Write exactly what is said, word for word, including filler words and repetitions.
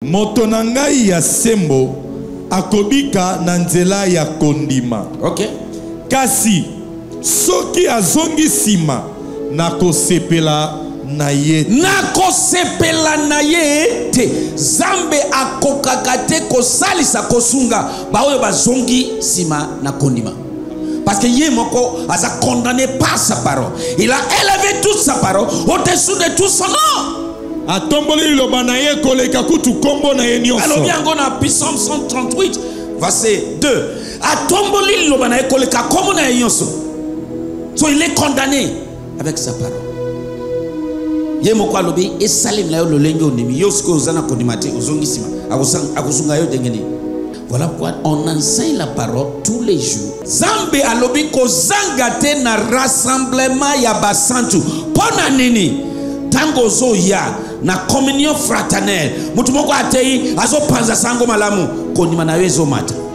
moto na ngai ya sembo akobika na nzela ya kondima. Ok. Kasi soki azongi sima nakosepela na ye. Nakosepela na ye te. Zambe akokaka te kosalisa kosunga ba oyo bazongi sima na kondima. Parce que Yemoko a condamné par sa parole. Il a élevé toute sa parole au-dessus de tout son nom. Atomboli lobanaye koleka kutu kombo na ye nyonso. Alors bien on a Psaume cent trente-huit verset deux. Atomboli lobanaye koleka kombo na ye nyonso. So il est condamné avec sa parole. Yemoko alobi esalim la yo lolenge onimi yo sko ozana kondimate ozongi sima akosunga yo dengeni. Voilà pourquoi on enseigne la parole tous les jours. Zambe alobi ko zangate na rassemblement ya basantu. Pona nini? Tango zo ya na communion fraternelle. Mutu moko atei azo panza sango malamu. Kondima na wezo mata.